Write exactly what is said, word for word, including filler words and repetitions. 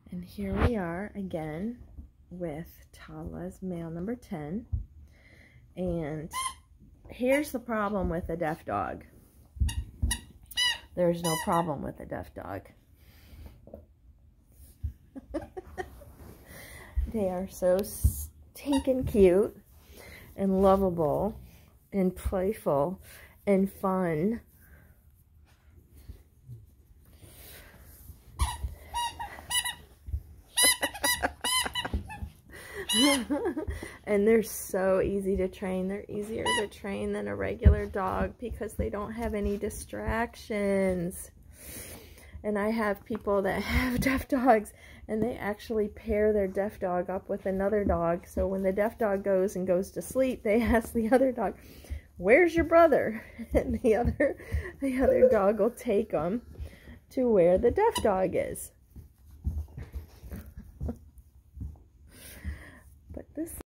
And here we are again with Tala's male number ten. And here's the problem with a deaf dog. There's no problem with a deaf dog. They are so stinking cute and lovable and playful and fun. And they're so easy to train. They're easier to train than a regular dog because they don't have any distractions. And I have people that have deaf dogs and they actually pair their deaf dog up with another dog. So when the deaf dog goes and goes to sleep, they ask the other dog, "Where's your brother?" And the other, the other dog will take them to where the deaf dog is. But this